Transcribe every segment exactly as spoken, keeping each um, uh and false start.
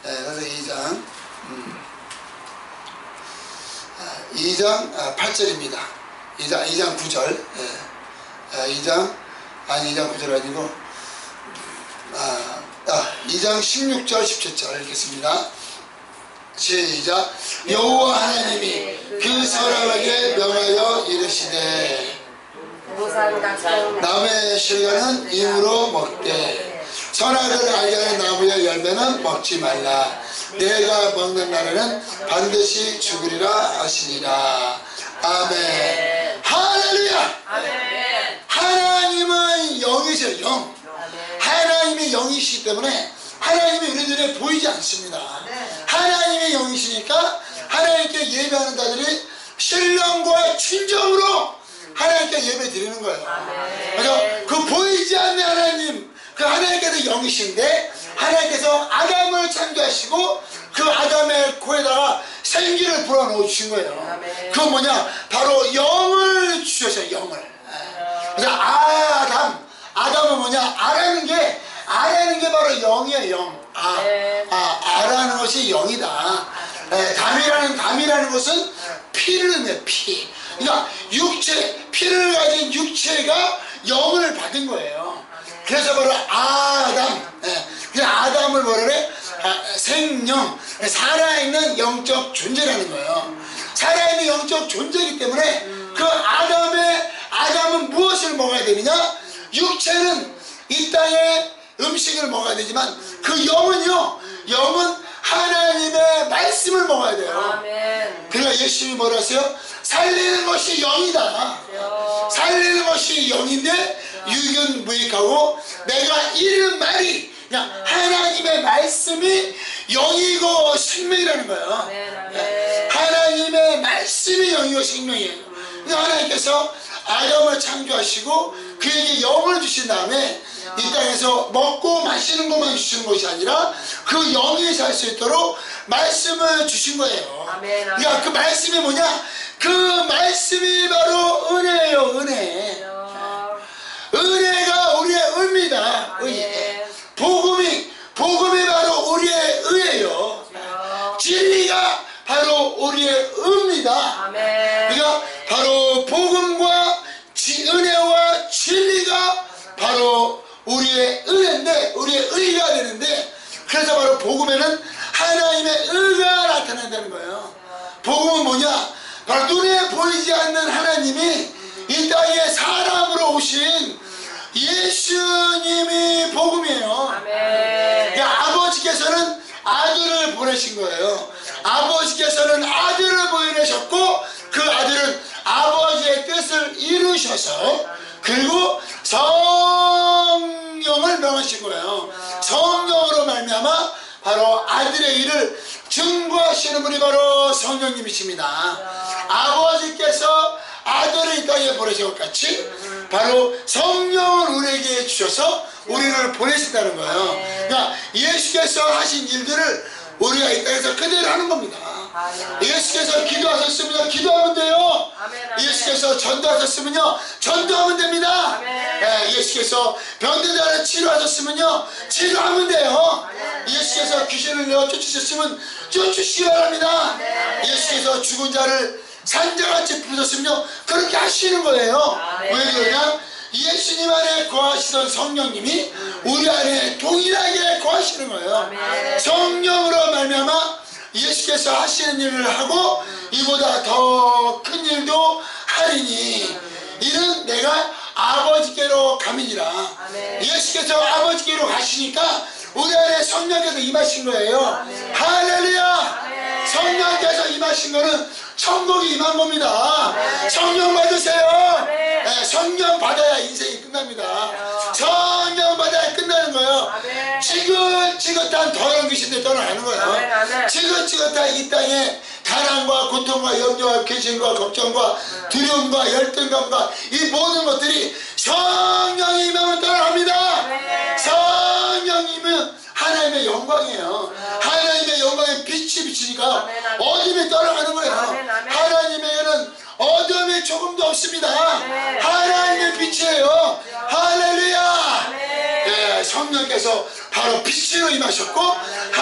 그래서 이 장 음, 이 장 팔 절입니다. 이 장, 이 장 구 절. 예. 이 장 아니 이 장 구 절 아니고 아, 아, 이 장 십육 절 십칠 절 읽겠습니다. 시작. 여호와 하나님이 그 선악에게 명하여 이르시되 나무의 실과는 임으로 먹되 선악을 알게 하는 나무의 열매는 먹지 말라. 내가 먹는 날에는 반드시 죽으리라 하시니라. 아멘. 할렐루야. 아멘. 하나님은 영이세요. 영. 하나님이 영이시기 때문에 하나님이 우리 눈에 보이지 않습니다. 하나님의 영이시니까 하나님께 예배하는 자들이 신령과 진정으로 하나님께 예배 드리는 거예요. 그래서 그 보이지 않는 하나님, 그 하나님께서 영이신데 하나님께서 아담을 창조하시고 그 아담의 코에다가 생기를 불어넣어 주신 거예요. 그건 뭐냐? 바로 영을 주셨어요. 영을. 그래서 아담, 아담은 뭐냐? 아라는 게 아라는 게 바로 영이에요. 영. 아, 아, 아라는 것이 영이다. 에, 담이라는 담이라는 것은 피를 의미해. 피. 그러니까 육체, 피를 가진 육체가 영을 받은 거예요. 그래서 바로 아담. 에, 그래서 아담을 뭐라 그래? 아, 생명, 살아있는 영적 존재라는 거예요. 살아있는 영적 존재이기 때문에 그 아담의 아담은 무엇을 먹어야 되느냐? 육체는 이 땅에 음식을 먹어야 되지만 그 영은요, 영은 하나님의 말씀을 먹어야 돼요. 아멘. 그러니까 예수님이 뭐라 하세요? 살리는 것이 영이다. 살리는 것이 영인데 유견무익하고 내가 이른 말이 그냥 하나님의 말씀이 영이고 생명이라는 거예요. 아멘, 아멘. 하나님의 말씀이 영이고 생명이에요. 그러니까 하나님께서 아담을 창조하시고 그에게 영을 주신 다음에 이 땅에서 먹고 마시는 것만 주시는 것이 아니라 그 영이 살 수 있도록 말씀을 주신 거예요. 아멘, 아멘. 그러니까 그 말씀이 뭐냐? 그 말씀이 바로 은혜예요. 은혜. 은혜가 우리의 의입니다. 의. 복음이 복음이 바로 우리의 의예요. 진리가 바로 우리의 의입니다. 아멘. 그러니까 바로 복음과 지, 은혜와 진리가 바로 우리의 은혜인데 우리의 의가 되는데 그래서 바로 복음에는 하나님의 의가 나타난다는 거예요. 복음은 뭐냐? 바로 눈에 보이지 않는 하나님이 이 땅에 사람으로 오신 예수님이 복음이에요. 아멘. 그러니까 아버지께서는 아들을 보내신 거예요. 아버지께서는 아들을 보내셨고 그 아들은 아버지의 뜻을 이루셔서 그리고 성령을 명하신 거예요. 성령으로 말미암아 바로 아들의 일을 증거하시는 분이 바로 성령님이십니다. 아버지께서 아들을 이 땅에 보내신 것 같이 바로 성령을 우리에게 주셔서 우리를 보내신다는 거예요. 그러니까 예수께서 하신 일들을 우리가 이 땅에서 그대로 하는 겁니다. 예수께서 기도하셨으면요 기도하면 돼요. 예수께서 전도하셨으면요 전도하면 됩니다. 예, 예수께서 병든 자를 치료하셨으면요 치료하면 돼요. 예수께서 귀신을 내어 쫓으셨으면 쫓으시기 바랍니다. 예수께서 죽은 자를 산자같이 부르셨으면요 그렇게 하시는 거예요. 왜 그러냐? 예수님 안에 거하시던 성령님이 우리 안에 동일하게 거하시는 거예요. 성령으로 말미암아 예수께서 하시는 일을 하고 이보다 더 큰 일도 하리니 이는 내가 아버지께로 감이니라. 예수께서 아버지께로 가시니까 우리 안에 성령께서 임하신 거예요. 할렐루야. 성령께서 임하신 거는 천국이 임한 겁니다. 성령 받으세요. 네, 성령 받아야 인생이 끝납니다. 성령 받아야 끝나는 거예요. 지긋지긋한 더러운 귀신들 떠나가는 거예요. 지긋지긋한 이 땅에 가난과 고통과 염려와 근심과 걱정과 두려움과 열등감과 이 모든 것들이 성령이 임하면 떠나갑니다. 성령이면 하나님의 영광이에요. 하나님의 영광의 빛이 비치니까 어둠이 떠나가는 거예요. 하나님에게는 어둠이 조금도 없습니다. 하나님의 빛이에요. 할렐루야. 네, 성령께서 바로 빛으로 임하셨고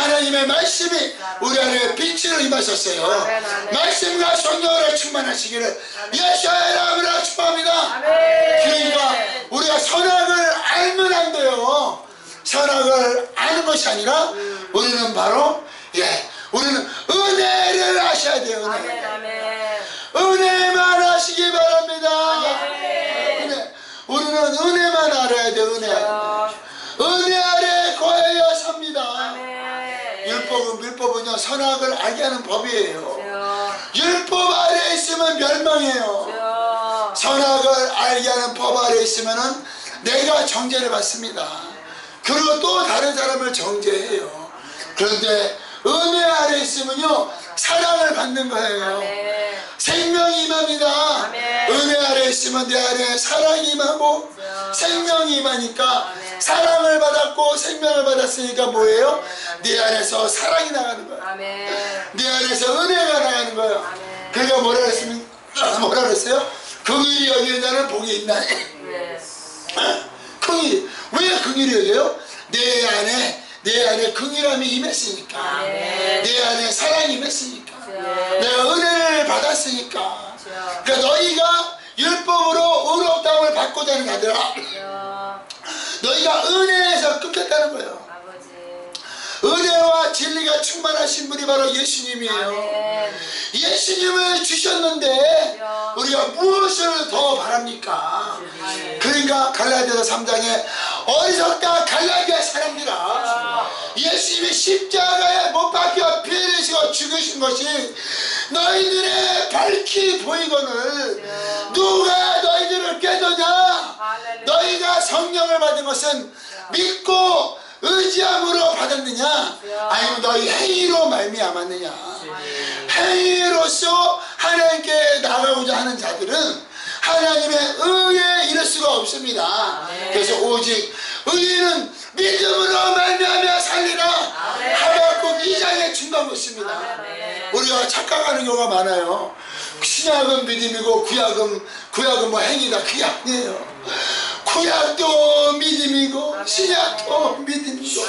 하나님의 말씀이 우리 안에 빛으로 임하셨어요. 말씀과 성령으로 충만하시기를 예수의 이름으로 축복합니다. 그러니까 우리가 선악을 알면 안 돼요. 선악을 아는 것이 아니라 우리는 바로 예 우리는 은혜를 아셔야 돼요. 은혜. 은혜만 하시기 바랍니다. 은혜. 우리는 은혜만 알아야 돼요. 은혜. 은혜 아래 거하여 삽니다. 율법은 율법은요 선악을 알게 하는 법이에요. 율법 아래 있으면 멸망해요. 선악을 알게 하는 법 아래 있으면은 내가 정죄를 받습니다. 그리고 또 다른 사람을 정죄해요. 그런데 은혜 아래 있으면요 사랑을 받는 거예요. 생명이 임합니다. 은혜 아래 있으면 내 안에 사랑이 임하고 생명이 임하니까 사랑을 받았고 생명을 받았으니까 뭐예요? 내 안에서 사랑이 나가는 거예요. 내 안에서 은혜가 나가는 거예요. 그러니까 뭐라 그랬으면 뭐라 그랬어요? 긍휼히 여기는 자는 복이 있나? 긍휼 왜 긍휼히 여겨요? 내 안에 내 안에 긍휼함이 임했으니까 내 안에 사랑이 임했으니까 내가 은혜를 받았으니까. 그러니까 너희가 율법으로 의롭다함을 받고자 하는 자들아 너희가 은혜에서 끊겼다는 거예요. 은혜와 진리가 충만하신 분이 바로 예수님이에요. 예수님을 주셨는데 우리가 무엇을 더 바랍니까? 그러니까 갈라디아서 삼 장에 어리석다 갈라디아 사람들아 예수님이 십자가에 못 박혀 피 흘리시고 죽으신 것이 너희 눈에 밝히 보이거늘 누가 너희들을 깨도냐? 너희가 성령을 받은 것은 믿고 의지함으로 받았느냐 아니면 너희 행위로 말미암았느냐. 행위로서 하나님께 나가고자 하는 자들은 하나님의 의에 이를 수가 없습니다. 그래서 오직 의인은 믿음으로 말미암아 살리라. 하박국 이 장에 중간 것입니다. 우리가 착각하는 경우가 많아요. 신약은 믿음이고 구약은 구약은 뭐 행위다. 그게 아니에요. 구약도 믿음이고 신약도 믿음이고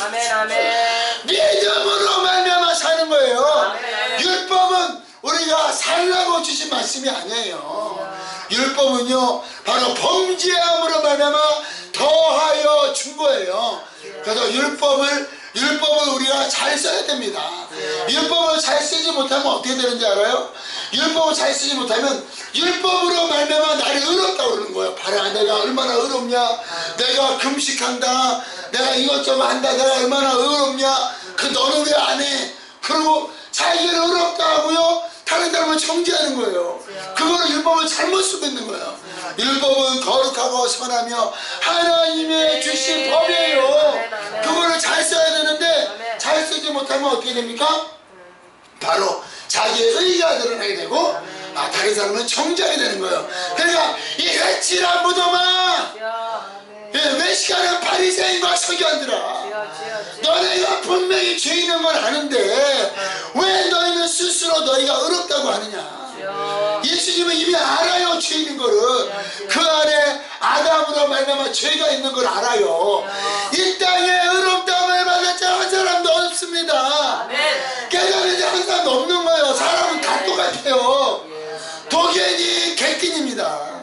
믿음으로 말미암아 사는 거예요. 율법은 우리가 살라고 주신 말씀이 아니에요. 율법은요 바로 범죄함으로 말미암아 더하여 준 거예요. 그래서 율법을 율법을 우리가 잘 써야 됩니다. 율법을 잘 쓰지 못하면 어떻게 되는지 알아요? 율법을 잘 쓰지 못하면 율법으로 말미암아 나를 의롭다고 그러는 거예요. 봐라 내가 얼마나 의롭냐. 내가 금식한다. 내가 이것저것 한다. 내가 얼마나 의롭냐. 그 너는 왜 안 해? 그리고 자기를 의롭다 하고요 다른 사람을 정죄하는 거예요. 그거는 율법을 잘못 쓰고 있는 거예요. 율법은 거룩하고 선하며 하나님의 주신 법이에요. 그거를 잘 써야 되는데 잘 쓰지 못하면 어떻게 됩니까? 바로 자기의 의가 드러나게 되고 아, 다른 사람은 정죄하게 되는 거예요. 그러니까 이 해치라 무덤아 외식하는 바리새인과 서기관들아 너네가 분명히 죄 있는 걸 아는데 왜 너희는 스스로 너희가 의롭다고 하느냐. 예수님은 이미 알아요. 죄 있는 거를. 그 안에 아담으로 말미암아 죄가 있는 걸 알아요. 이 땅에 의롭다함을 받은 자 한 사람도 없습니다. 깨달은 자 한 사람도 없는 거예요. 사람은 다 똑같아요. 도견이 객긴입니다.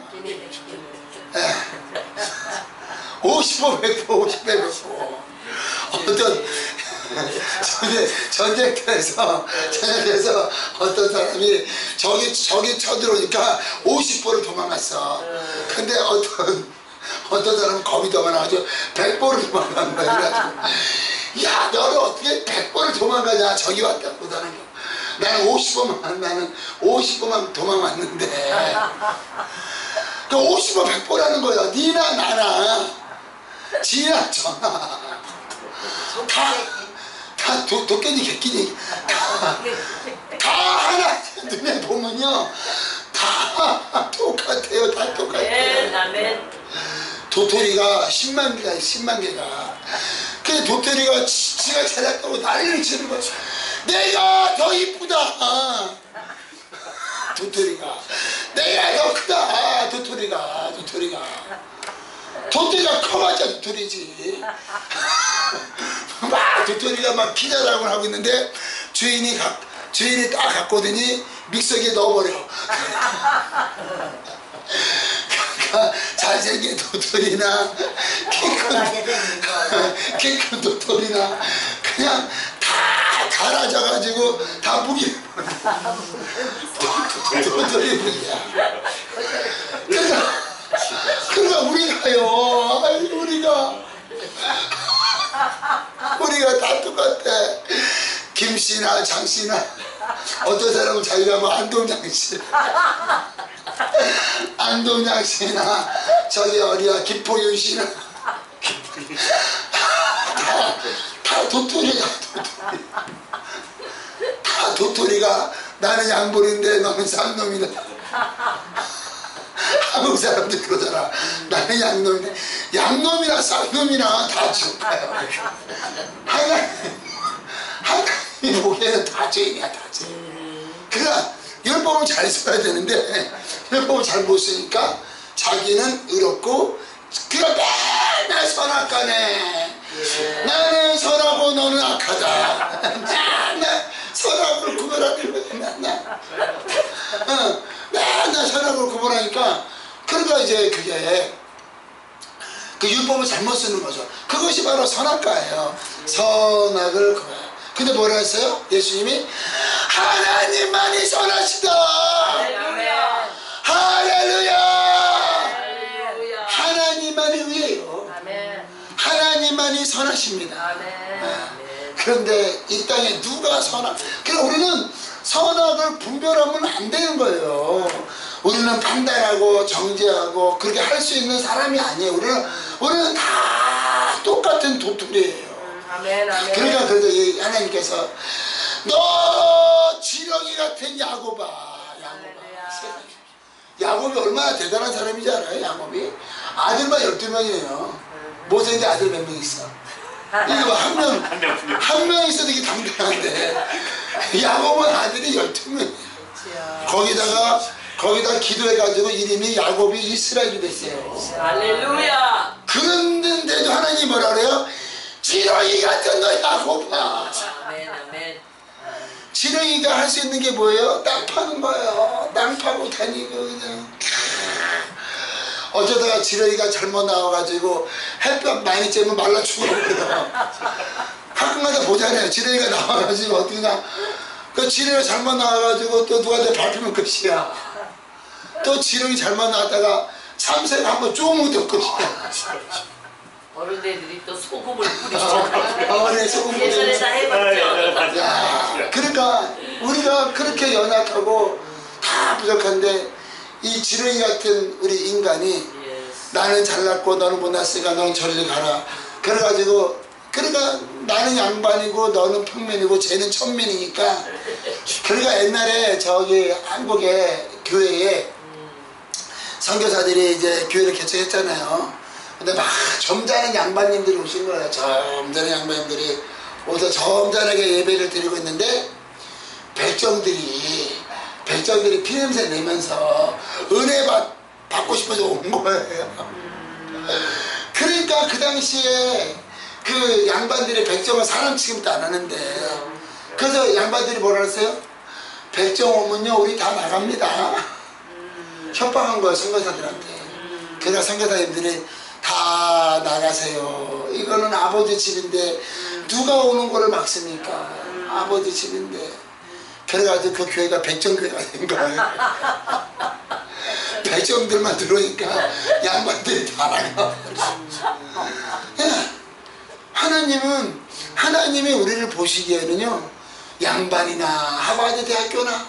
오십 퍼센트 백 퍼센트 오십 배 백 퍼센트 어떤 전쟁, 전쟁터에서 전쟁터에서 어떤 사람이 저기 저기 쳐들어오니까 오십 퍼센트를 도망갔어. 근데 어떤 어떤 사람은 겁이 더 많아가지고 백 퍼센트를 도망간 거야. 그래가지고 야 너는 어떻게 백 퍼센트를 도망가냐. 저기 왔다고. 나는 나는 오십 퍼센트만 나는 오십 퍼센트만 도망왔는데 그 오십 퍼센트 백 퍼센트라는 거야. 니나 나나 지나 저나 다, 다 도, 도깨니 객기니 다, 다 하나 눈에 보면요 다 똑같아요. 다 똑같아요. 도토리가 십만 개가 십만 개가 그 도토리가 지, 지가 잘났다고 난리를 치는 거야. 내가 더 이쁘다. 도토리가 내가 더 크다. 도토리가 도토리가 도토리가 커봤자 도토리지. 막 도토리가 막 피자라고 하고 있는데 주인이 가, 주인이 딱 갖고 오더니 믹서기에 넣어버려. 그러니까 잘생긴 도토리나 키큰 키큰 도토리나 그냥 다 갈아져가지고 다 무기 도토리 무기야. 그러니까 그러니까 우리가요, 아이 우리가 우리가 다 똑같아. 김씨나 장씨나 어떤 사람은 자기가 뭐 안동장씨 안동장씨나 저기 어디야 김포윤씨나 다, 다 도토리가 도토리 다 도토리가 나는 양볼인데 너는 쌍놈이다. 한국 사람들 그러잖아. 나는 양놈이네. 양놈이나 쌍놈이나 다 좋아요. 하나님, 하나님 보기에는 다 죄인이야, 다 죄인. 그러니까 율법을 잘 써야 되는데 율법을 잘 못 쓰니까 자기는 의롭고 그가 맨날 선악가네. 나는 선하고 너는 악하다. 맨날 선악을 구별하는 맨날. 어, 맨날 선악을 구분하니까 그러니까 이제 그게 그 율법을 잘못 쓰는 거죠. 그것이 바로 선악과예요. 선악을 구분. 근데 뭐라 했어요? 예수님이 하나님만이 선하시다. 할렐루야. 할렐루야. 할렐루야. 하나님만이 의예요. 아멘. 하나님만이 선하십니다. 아멘. 네. 그런데 이 땅에 누가 선악? 그러니까 우리는 선악을 분별하면 안 되는 거예요. 우리는 판단하고 정죄하고 그렇게 할 수 있는 사람이 아니에요. 우리는 우리는 다 똑같은 도토리예요. 아멘. 아멘. 그러니까 그래도 이 하나님께서 너 지렁이 같은 야곱아, 야곱아. 야곱이 얼마나 대단한 사람인지 알아요? 야곱이 아들만 열두 명이에요. 모세인데 아들 몇 명 있어? 이거 한 명, 한 명 있어도 이게 당당한데 야곱은 아들이 열두 명이에요. 거기다가 거기다 기도해가지고 이름이 야곱이 이스라엘이 됐어요. 할렐루야. 그런데도 하나님 뭐라 그래요? 지렁이 같은 너 야곱아. 아멘. 아멘. 지렁이가 할 수 있는 게 뭐예요? 땅 파는 거예요. 땅 파고 다니고 그냥. 어쩌다가 지렁이가 잘못 나와가지고 햇볕 많이 쬐면 말라 죽어버려. 가끔가다 보잖아요. 지렁이가 나와가지고 어떻게 나, 그 지렁이가 잘못 나와가지고 또 누구한테 밟히면 끝이야. 또 지렁이 잘못 나왔다가 참새가 한번 쪼무면 끝이야. 어른애들이 또 소금을 뿌리시잖아요. 어, 네, 소금 예전에 다 해봤죠. 야, 그러니까 우리가 그렇게 연약하고 다 부족한데 이 지렁이 같은 우리 인간이 나는 잘났고 너는 못났으니까 너는 저리 가라. 그래가지고 그러니까 나는 양반이고 너는 평민이고 쟤는 천민이니까. 그러니까 옛날에 저기 한국의 교회에 선교사들이 이제 교회를 개척했잖아요. 근데 막 점잖은 양반님들이 오신 거예요. 점잖은 양반님들이 오서 점잖하게 예배를 드리고 있는데 백정들이 백정들이 피냄새 내면서 은혜 받, 받고 싶어서 온 거예요. 그러니까 그 당시에 그 양반들이 백정은 사람 취급도 안 하는데 그래서 양반들이 뭐라 했어요? 백정 오면요 우리 다 나갑니다. 협박한 거예요 선교사들한테. 그러니까 선교사님들이 다 나가세요. 이거는 아버지 집인데 누가 오는 거를 막습니까? 아버지 집인데. 그래가지고 그 교회가 백정교회가 된 거예요. 백정들만 들어오니까 양반들이 다 나가. 하나님은 하나님이 우리를 보시기에는요 양반이나 하버드 대학교나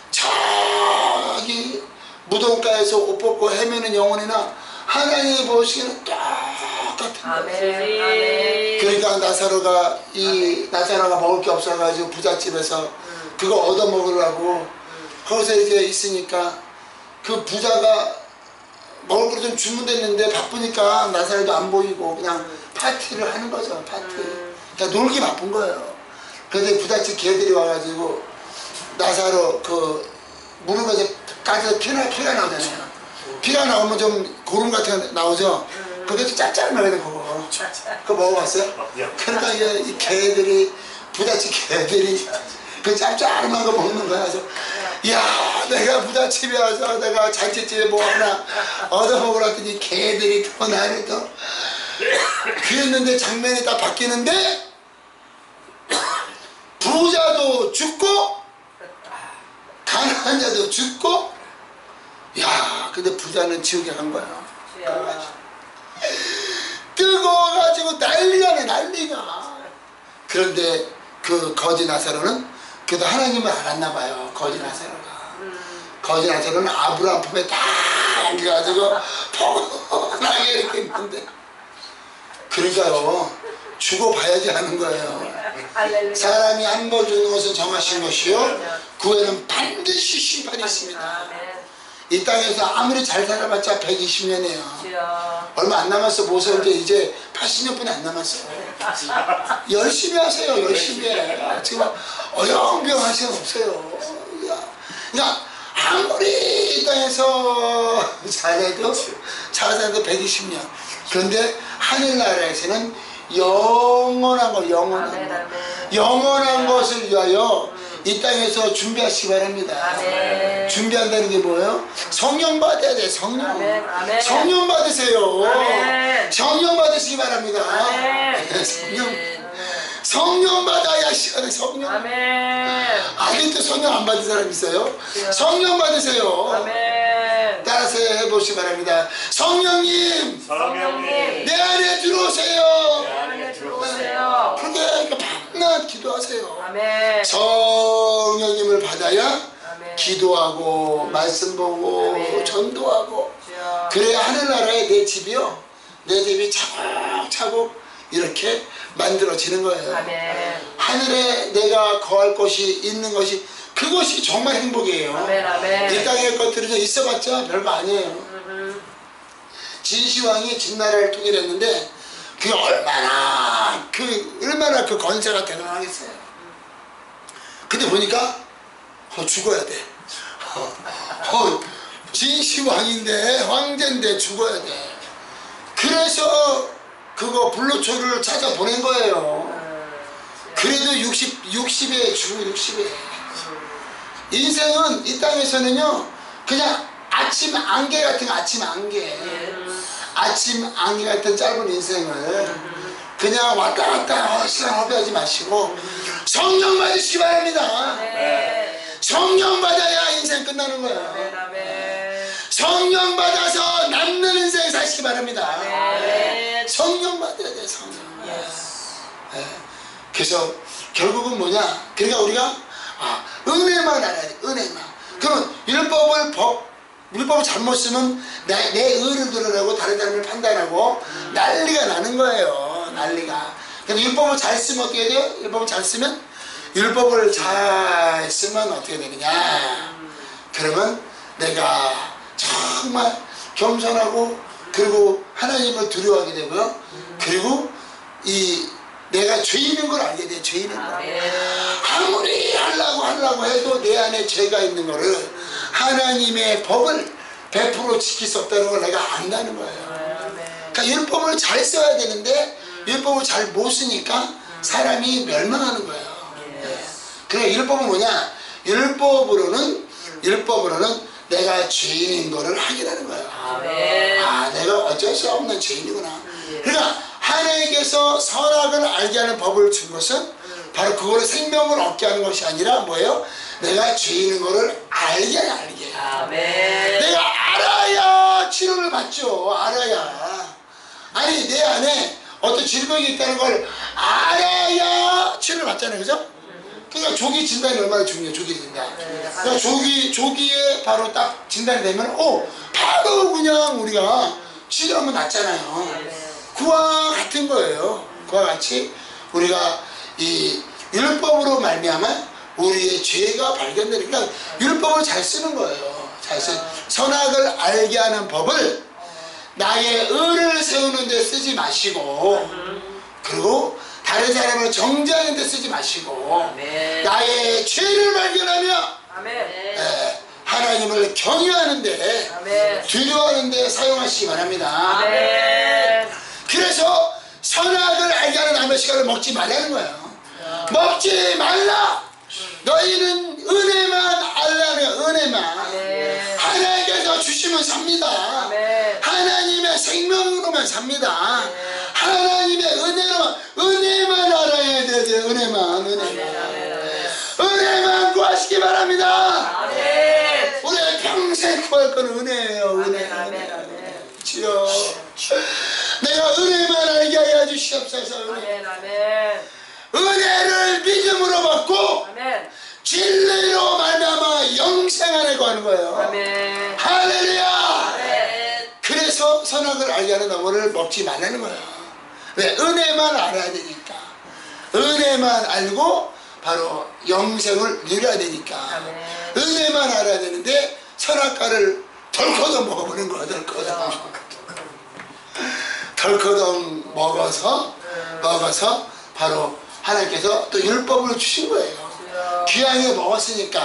저기 무덤가에서 옷 벗고 헤매는 영혼이나 하나님이 보시기에는 똑같은 거예요. 그러니까 나사로가 이 나사로가 먹을 게 없어가지고 부잣집에서 그거 얻어 먹으려고 거기서 이렇게 있으니까 그 부자가 먹을 걸 좀 주문됐는데 바쁘니까 나사로도 안 보이고 그냥 파티를 하는 거죠. 파티. 그러니까 놀기 바쁜 거예요. 그런데 부잣집 개들이 와가지고 나사로 그 무릎에서 까지 피가, 피가 나오잖아요. 피가 나오면 좀 고름 같은 거 나오죠. 그것도 짭짤하거든 그거. 그거 먹어봤어요? 그러니까 이게 이 개들이 부잣집 개들이 그 짭짤한 거 먹는 거야. 그래서 야 내가 부잣집에 와서 내가 잔치집에 뭐 하나 얻어먹으라 했더니 개들이 더 나를 더 그랬는데 장면이 딱 바뀌는데 부자도 죽고 가난한 자도 죽고 야 근데 부자는 지옥에 간 거야. 뜨거워가지고 난리가 네 난리가. 그런데 그 거지 나사로는 그래도 하나님을 알았나 봐요. 거지 나사로가 거지 나사로는 아브라함 품에 딱 안겨가지고 포근하게 이렇게 있는데 그러니까요 죽어봐야지 하는 거예요. 사람이 한 번 주는 것은 정하신 것이요 그 후에는 반드시 심판이 있습니다. 이 땅에서 아무리 잘 살아봤자 백이십 년이에요. 얼마 안 남았어. 모세인데 이제 팔십 년뿐이 안 남았어요. 열심히 하세요. 열심히 해. 지금 어영부영 할 시간 없어요. 그러니까 아무리 이 땅에서 잘해도 잘 살아도 백이십 년. 그런데 하늘나라에서는 영원한 거 영원한 거 영원한 것을 위하여 이 땅에서 준비하시기 바랍니다. 아멘. 준비한다는 게 뭐예요? 성령 받아야 돼. 성령. 아멘. 아멘. 성령 받으세요. 아멘. 성령 받으시기 바랍니다. 아멘. 성령. 성령 받아야 시간에 성령. 아멘. 아직도 성령 안 받은 사람 있어요? 성령 받으세요. 아멘. 따라서 해보시기 바랍니다. 성령님. 성령님. 내 안에 들어오세요. 내 안에 들어오세요. 그게 밤낮 기도하세요. 아멘. 성령님을 받아야 아멘. 기도하고 말씀 보고 아멘. 전도하고 주여. 그래야 하늘나라에 내 집이요 내 집이 차곡차곡 이렇게 만들어지는 거예요. 아멘. 하늘에 내가 거할 곳이 있는 것이 그것이 정말 행복이에요. 아멘, 아멘. 이 땅의 것들은 있어봤자 별거 아니에요. 음흠. 진시황이 진나라를 통일했는데 그게 얼마나 그 얼마나 그 건세가 대단하겠어요. 근데 보니까 어, 죽어야 돼. 어, 어, 진시황인데 황제인데 죽어야 돼. 그래서 그거 불로초를 찾아 보낸 거예요. 그래도 육십, 육십에 죽고 육십에. 인생은 이 땅에서는요 그냥 아침 안개 같은 아침 안개 아침 안개 같은 짧은 인생을 그냥 왔다 갔다 시간 허비하지 마시고 성령 받으시기 바랍니다. 성령 받아야 인생 끝나는 거예요. 성령 받아서 남는 인생 사시기 바랍니다. 성령 받아야 돼. 성령. 네. 그래서 결국은 뭐냐 그러니까 우리가 아, 은혜만 알아야 돼. 은혜만. 그러면 율법을 법 율법을 잘못 쓰면 내, 내 의를 드러내고 다른 사람을 판단하고 음. 난리가 나는 거예요. 난리가. 근데 율법을 잘 쓰면 어떻게 돼요? 율법을 잘 쓰면 율법을 잘 쓰면 어떻게 되느냐? 그러면 내가 정말 겸손하고 그리고 하나님을 두려워하게 되고요. 그리고 이 내가 죄인인 걸 알게 돼. 죄인인 걸. 아무리 하려고 하려고 해도 내 안에 죄가 있는 거를 하나님의 법을 백 퍼센트 지킬 수 없다는 걸 내가 안다는 거예요. 그러니까 율법을 잘 써야 되는데 율법을 잘 못 쓰니까 사람이 멸망하는 거예요. 네. 그래 율법은 뭐냐? 율법으로는 율법으로는 내가 죄인인 거를 확인하는 거예요. 아 내가 어쩔 수 없는 죄인이구나. 그러니까 하나님께서 선악을 알게 하는 법을 준 것은 바로 그거를 생명을 얻게 하는 것이 아니라 뭐예요? 내가 죄인인 거를 알게 해 알게. 아멘. 내가 알아야 치료를 받죠. 알아야. 아니 내 안에 어떤 질병이 있다는 걸 알아야 치료를 받잖아요. 그죠? 그러니까 조기 진단이 얼마나 중요해요. 조기 진단. 그러니까 조기, 조기에 바로 딱 진단이 되면 어 바로 그냥 우리가 치료하면 낫잖아요. 그와 같은 거예요. 그와 같이 우리가 이 율법으로 말미암아 우리의 죄가 발견되니까 율법을 잘 쓰는 거예요. 잘 쓰. 선악을 알게 하는 법을 나의 의를 세우는 데 쓰지 마시고 그리고 다른 사람을 정죄하는 데 쓰지 마시고 아멘. 나의 죄를 발견하며 아멘. 에, 하나님 하나님을 경외하는데 아멘. 두려워하는데 사용하시기 바랍니다. 아멘. 그래서 선악을 알게 하는 남의 시간을 먹지 말라는 거예요. 먹지 말라. 너희는 은혜만 알라며. 은혜만. 아멘. 하나님께서 주시면 삽니다. 아멘. 하나님의 생명으로만 삽니다. 아멘. 하나님의 은혜로 은혜만 알아야 돼요. 은혜만. 은혜만. 아멘. 아멘. 은혜만 구하시기 바랍니다. 아멘. 우리 평생 구할 건 은혜예요. 은혜. 아멘. 아멘. 아멘. 주여, 내가 은혜만 알게 하여 주시옵소서. 은혜. 아멘. 아멘. 은혜를 믿음으로 받고 아멘. 진리로 말미암아 영생 안에 거하는 거예요. 아멘. 할렐루야. 아멘. 그래서 선악을 알게 하는 나무를 먹지 말라는 거예요. 왜? 은혜만 알아야 되니까. 은혜만 알고 바로 영생을 누려야 되니까. 아멘. 은혜만 알아야 되는데 선악과를 덜커덩 먹어버린 거야. 덜커덩. 덜커덩 먹어서 먹어서 바로 하나님께서 또 율법을 주신 거예요. 귀하게 먹었으니까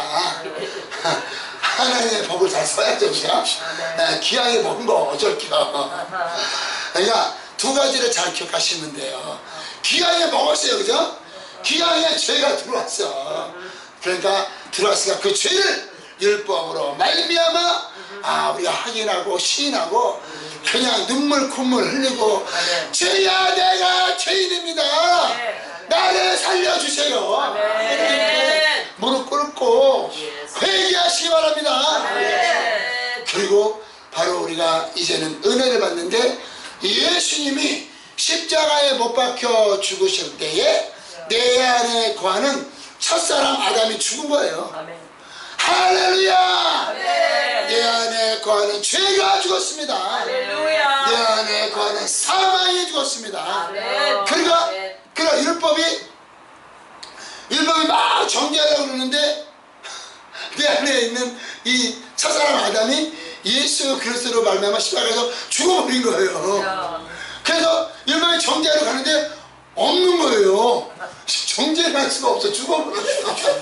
하나님의 법을 잘 써야죠. 그죠? 귀하게 먹은 거 어쩔게요. 그러니까 두 가지를 잘 기억하시면 돼요. 귀하게 먹었어요. 그죠? 귀하게 죄가 들어왔어. 그러니까 들어왔으니까 그 죄를 율법으로 말미암아 아 우리가 확인하고 시인하고 그냥 눈물 콧물 흘리고 죄야 내가 죄인입니다. 나를 살려주세요. 아멘. 무릎 꿇고 회개하시기 바랍니다. 아멘. 그리고 바로 우리가 이제는 은혜를 받는데 예수님이 십자가에 못 박혀 죽으실 때에 내 안에 거하는 첫사람 아담이 죽은 거예요. 아멘. 할렐루야. 아멘. 내 안에 거하는 죄가 죽었습니다. 할렐루야. 내 안에 거하는 사망이 죽었습니다. 아멘. 그러니까 아멘. 그러니까 율법이 율법이 막 정죄하려고 그러는데 내 안에 있는 이 첫사람 아담이 예수 그리스도로 말미암아 십자가에서 죽어버린 거예요. 그래서 율법이 정죄하러 가는데 없는 거예요. 정죄를 할 수가 없어. 죽어버렸어.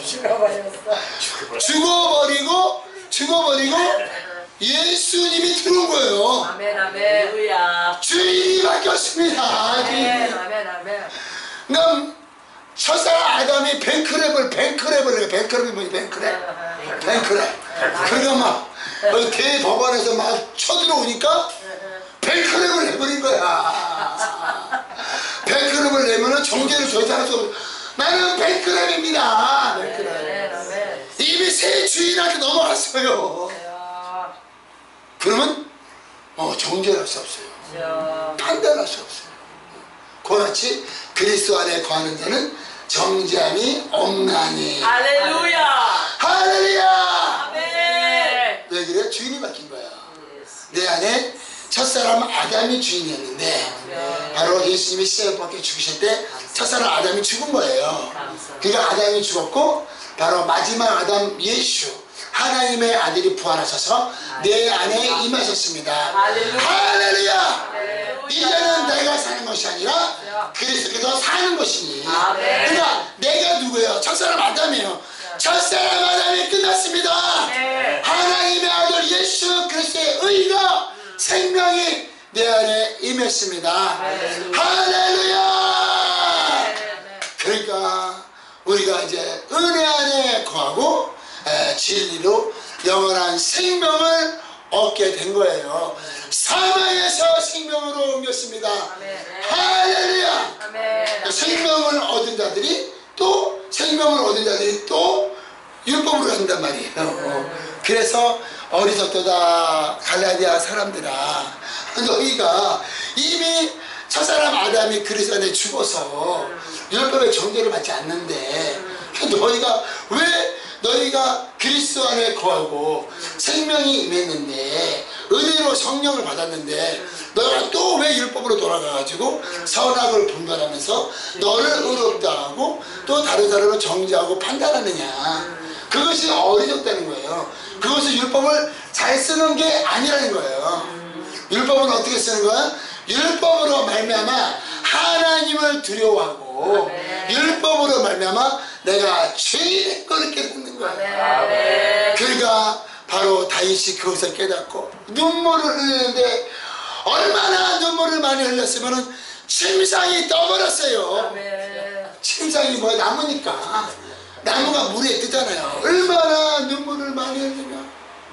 죽어버리고 죽어버리고 예수님이 들어온 거예요. 아멘. 아멘. 할렐루야. 주인이 바뀌었습니다. 아멘. 아멘. 아멘. 그럼 첫사람 아담이 뱅크랩을 뱅크랩을 해. 뱅크랩이 뭐지? 뱅크랩. 뱅크랩. 그러니까 막 어, 대법원에서 막 쳐들어오니까 뱅크랩을 해버린 거야. 뱅크랩을 내면은 정죄를 저지할 수 없어. 나는 뱅크랩입니다. 뱅크랩. 아멘. 아멘. 이미 새 주인한테 넘어갔어요. 그러면 어, 정죄를 할 수 없어요. 판단할 수 없어요. 그같이 그리스도 안에 거하는 자는 정죄함이 없나니. 할렐루야. 할렐루야. 아멘. 왜 그래? 주인이 바뀐 거야. 내 안에 첫사람 아담이 주인이었는데 바로 예수님이 십자가에 박혀 죽으실 때 첫사람 아담이 죽은 거예요. 그러니까 아담이 죽었고 바로 마지막 아담 예수 하나님의 아들이 부활하셔서 내 안에 임하셨습니다. 할렐루야. 이제는 내가 사는 것이 아니라 그리스도께서 사는 것이니. 그러니까 내가 누구예요? 첫사람 아담이에요. 첫사람 아담이 끝났습니다. 하나님의 아들 예수 그리스도의 의가 생명이 내 안에 임했습니다. 할렐루야. 그러니까 우리가 이제 은혜 안에 거하고 에, 진리로 영원한 생명을 얻게 된 거예요. 사망에서 생명으로 옮겼습니다. 할렐루야. 생명을 얻은 자들이 또 생명을 얻은 자들이 또 율법으로 간단 말이에요. 그래서 어리석도다 갈라디아 사람들아, 너희가 이미 첫사람 아담이 그리스도 안에 죽어서 율법의 정죄를 받지 않는데 너희가 왜 너희가 그리스도 안에 거하고 생명이 임했는데 은혜로 성령을 받았는데 너희가 또 왜 율법으로 돌아가가지고 선악을 분별하면서 너를 의롭다 하고 또 다른 사람을 정죄하고 판단하느냐. 그것이 어리석다는 거예요. 그것은 율법을 잘 쓰는 게 아니라는 거예요. 율법은 어떻게 쓰는 거야? 율법으로 말미암아 하나님을 두려워하고 율법으로 말미암아 내가 죄인 걸 깨닫는 거예요. 그러니까 바로 다윗이 그것을 깨닫고 눈물을 흘리는데 얼마나 눈물을 많이 흘렸으면 침상이 떠버렸어요. 아멘. 침상이 뭐야? 나무니까 나무가 물에 뜨잖아요. 얼마나 눈물을 많이 흘리면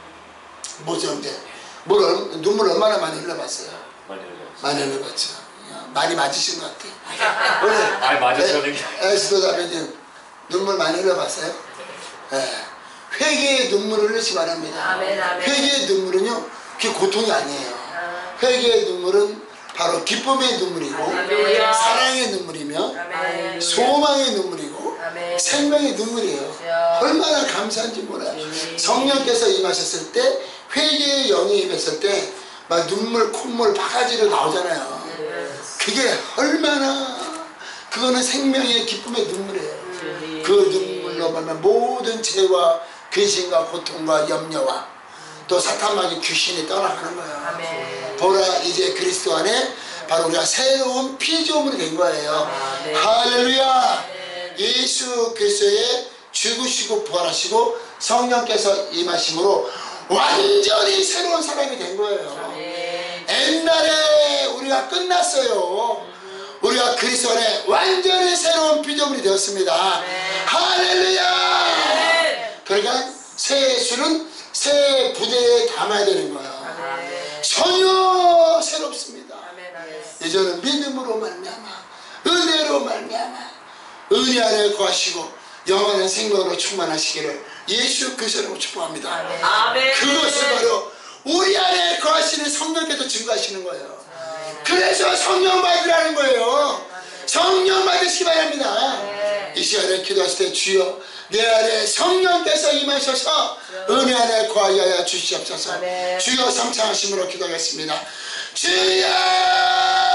뭐죠? 이제 물, 얼- 눈물 얼마나 많이 흘려봤어요? 많이 흘렸어요. 많이 흘려봤죠. 많이 맞으신 것 같아. 오늘 아니, 맞으셔야 되는 게 에스도자매님 눈물 많이 흘려봤어요? 예. 회개의 눈물을 흘리시 바랍니다. 아멘, 아멘. 회개의 눈물은요, 그게 고통이 아니에요. 회개의 눈물은 바로 기쁨의 눈물이고 할렐루야. 사랑의 눈물이며 아멘. 소망의 눈물이고 아멘. 생명의 눈물이에요. 야. 얼마나 감사한지 몰라요. 성령께서 임하셨을 때, 회개의 영이 임했을 때 막 눈물, 콧물, 바가지로 나오잖아요. 그게 얼마나, 그거는 생명의 기쁨의 눈물이에요. 그 눈물로 말면 모든 죄와 근심과 고통과 염려와 또 사탄마귀 귀신이 떠나가는 거예요. 아멘. 보라, 이제 그리스도 안에 바로 우리가 새로운 피조물이 된 거예요. 아멘. 할렐루야. 예수 그리스도의 죽으시고 부활하시고 성령께서 임하심으로 완전히 새로운 사람이 된 거예요. 아멘. 옛날에 우리가 끝났어요. 우리가 그리스도 안에 완전히 새로운 피조물이 되었습니다. 아멘. 할렐루야. 아멘. 그러니까 새 예수는 새 부대에 담아야 되는 거예요. 아멘. 전혀 새롭습니다. 아멘. 아멘. 이제는 믿음으로 말미암아 은혜로 말미암아 은혜 안에 거하시고 영원한 생명으로 충만하시기를 예수 그리스도로 축복합니다. 아멘. 그것을 바로 우리 안에 거하시는 성령께서 증거하시는 거예요. 그래서 성령 받으라는 거예요. 성령 받으시기 바랍니다. 이 시간에 기도하실 때 주여 내 안에 성령께서 임하셔서 은혜 안에 거하여 주시옵소서. 주여 삼창하심으로 기도하겠습니다. 주여